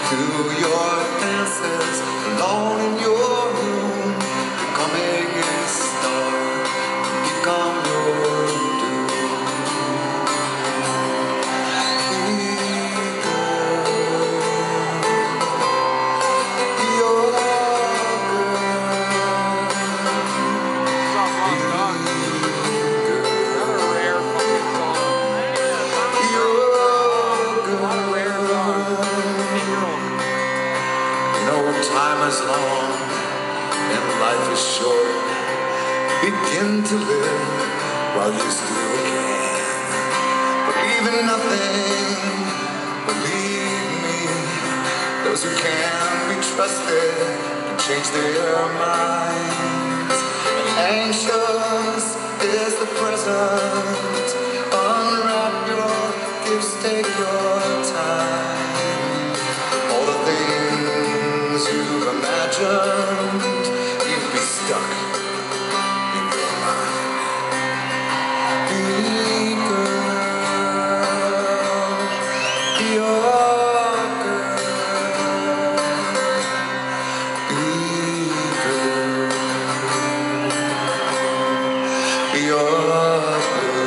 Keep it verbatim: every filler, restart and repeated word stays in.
Do your dances alone in your room. Becoming a star, become your doom. You're time is long and life is short. Begin to live while you still can. Believe in nothing, believe me. Those who can be trusted can change their minds. And anxious is the present. Unwrap your gifts, take your time. All the things you've imagined, you'd be stuck in your mind. Be girl, be your girl. Be girl, be your girl.